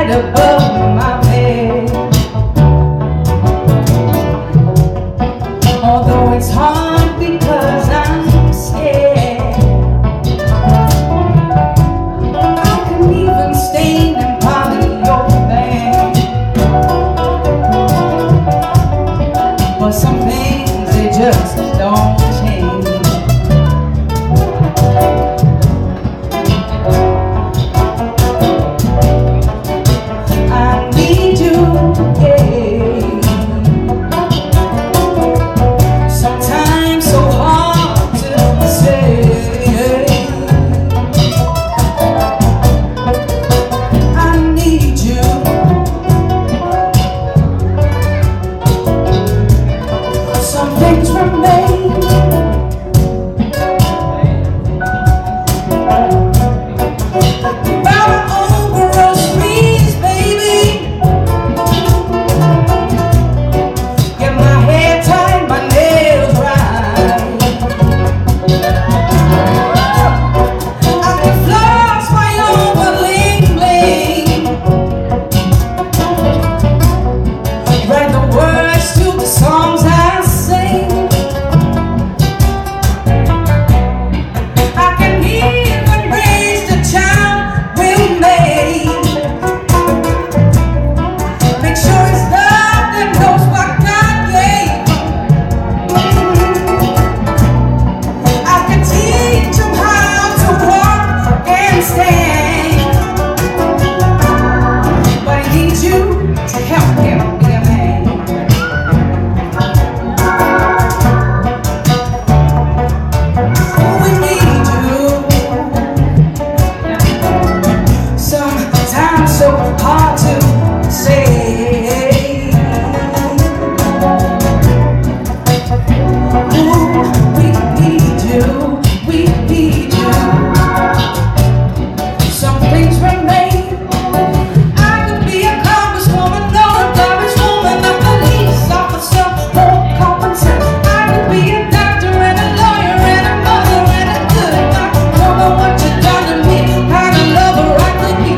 right above my bed. Although it's hard because I'm scared, I can even stain and polish your bed. But some things, they just don't change. I need you, yeah. Sometimes so hard to say. I need you. Some things remain. So hard to say. Ooh, we need you, we need you. Some things remain. I could be a congresswoman, no, a garbage woman, a police officer, more common sense. I could be a doctor and a lawyer and a mother and a good wife. Don't know what you've done to me, kind of lover I could be.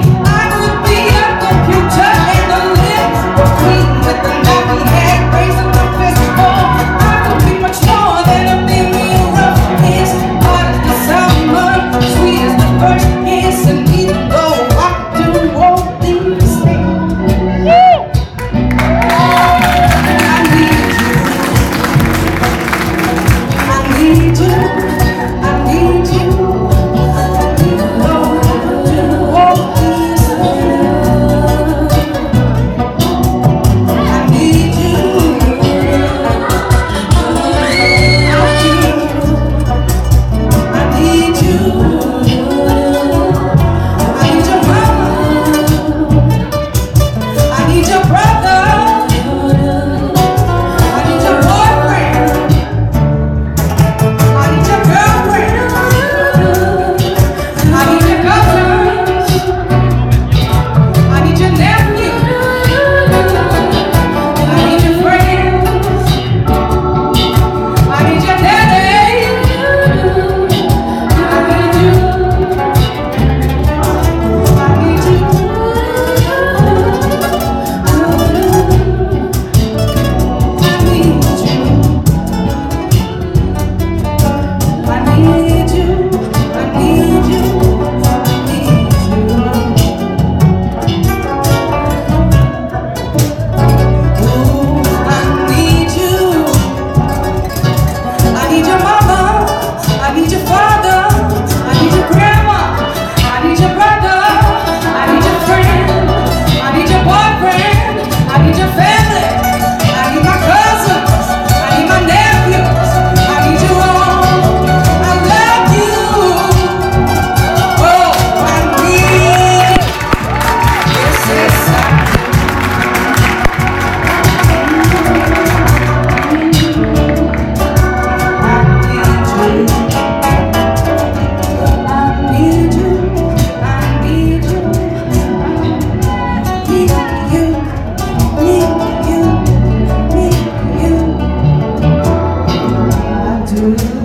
You